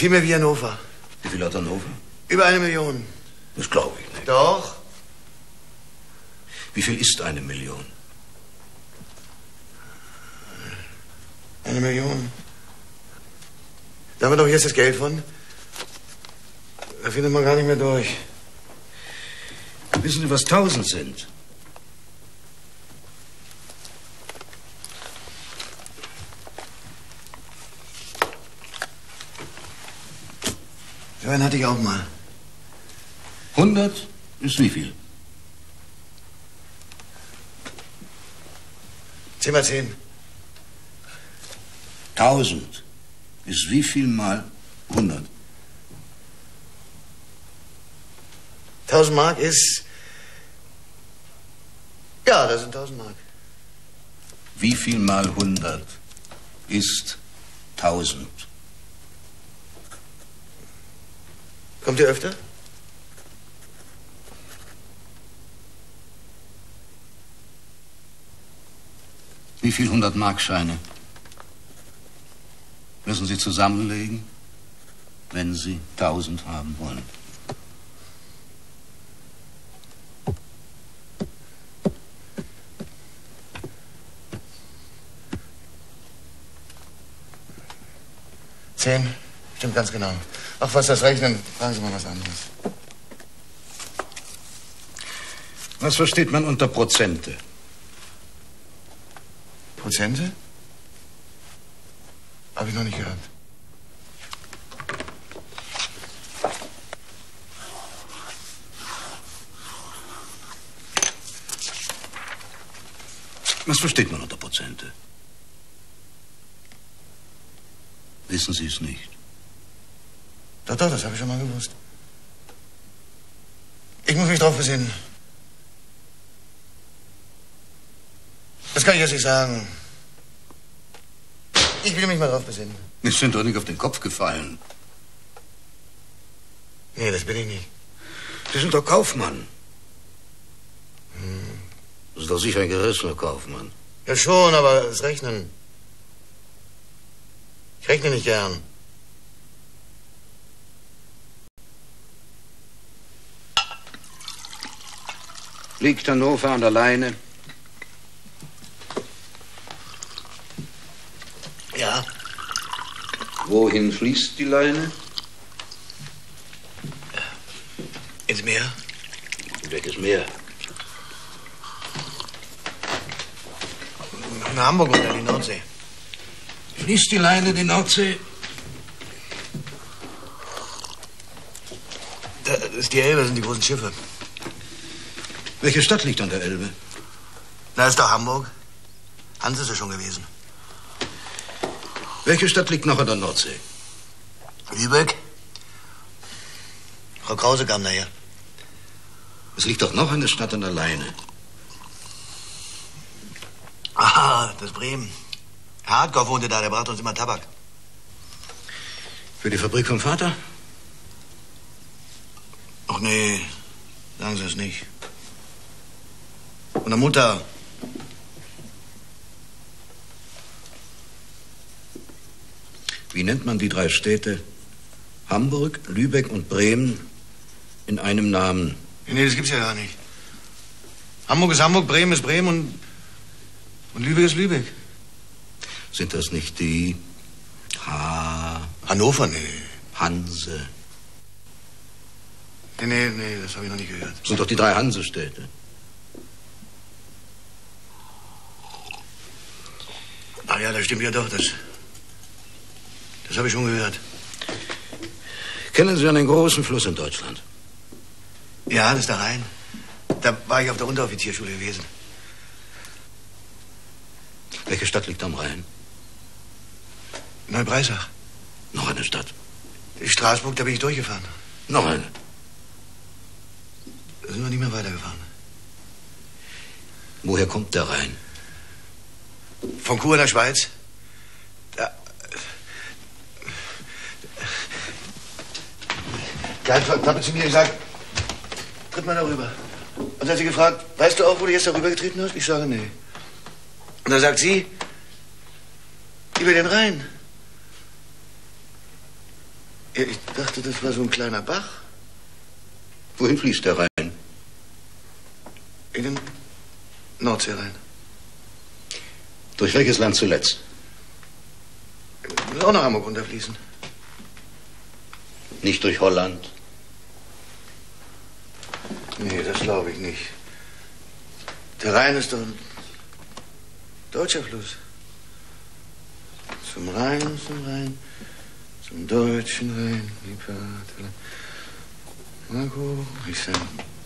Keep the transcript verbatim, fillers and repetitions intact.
Viel mehr wie Hannover. Wie viel hat Hannover? Über eine Million. Das glaube ich nicht. Doch. Wie viel ist eine Million? Eine Million. Da haben wir doch jetzt das Geld von. Da findet man gar nicht mehr durch. Wissen Sie, was tausend sind? So einen hatte ich auch mal. Hundert ist wie viel? Zehn mal zehn. Tausend ist wie viel mal hundert? Tausend Mark ist... Ja, das sind tausend Mark. Wie viel mal hundert ist tausend? Kommt ihr öfter? Wie viel hundert-Mark-Scheine müssen Sie zusammenlegen, wenn Sie tausend haben wollen? Zehn. Stimmt ganz genau. Ach, was das Rechnen, fragen Sie mal was anderes. Was versteht man unter Prozente? Prozente? Habe ich noch nicht gehört. Was versteht man unter Prozente? Wissen Sie es nicht? Doch, doch, das habe ich schon mal gewusst. Ich muss mich drauf besinnen. Das kann ich jetzt nicht sagen. Ich will mich mal drauf besinnen. Sie sind doch nicht auf den Kopf gefallen. Nee, das bin ich nicht. Sie sind doch Kaufmann. Hm. Das ist doch sicher ein gerissener Kaufmann. Ja schon, aber das Rechnen... Ich rechne nicht gern. Liegt Hannover an der Leine? Ja. Wohin fließt die Leine? Ins Meer. Welches Meer? Nach Hamburg und an die Nordsee. Fließt die Leine die Nordsee? Da ist die Elbe, das sind die großen Schiffe. Welche Stadt liegt an der Elbe? Da ist doch Hamburg. Hans ist ja schon gewesen. Welche Stadt liegt noch an der Nordsee? Lübeck. Frau Krause kam daher. Es liegt doch noch eine Stadt an der Leine. Ah, das ist Bremen. Herr Hartkoff wohnte da, der brachte uns immer Tabak. Für die Fabrik vom Vater? Ach nee, sagen Sie es nicht. Und der Mutter. Wie nennt man die drei Städte? Hamburg, Lübeck und Bremen in einem Namen? Nee, das gibt's ja gar nicht. Hamburg ist Hamburg, Bremen ist Bremen und, und Lübeck ist Lübeck. Sind das nicht die Ha... Hannover, nee. Hanse? Nee, nee, nee, das habe ich noch nicht gehört. Das sind doch die drei Hansestädte. Ah ja, das stimmt ja doch, das... Das habe ich schon gehört. Kennen Sie einen großen Fluss in Deutschland? Ja, das ist der Rhein. Da war ich auf der Unteroffizierschule gewesen. Welche Stadt liegt am Rhein? Neubreisach. Noch eine Stadt. Straßburg, da bin ich durchgefahren. Noch eine. Da sind wir nicht mehr weitergefahren. Woher kommt der Rhein? Von Chur in der Schweiz. Da... Da hat Pappe zu mir gesagt, tritt mal darüber. Und dann hat sie gefragt, weißt du auch, wo du jetzt darüber getreten hast? Ich sage, nee. Und dann sagt sie, über den Rhein. Ja, ich dachte, das war so ein kleiner Bach. Wohin fließt der Rhein? In den Nordsee rein. Durch welches Land zuletzt? Muss auch nach Hamburg runterfließen. Nicht durch Holland? Nee, das glaube ich nicht. Der Rhein ist doch ein deutscher Fluss. Zum Rhein, zum Rhein, zum deutschen Rhein, die Vaterland. Marco, ich sag.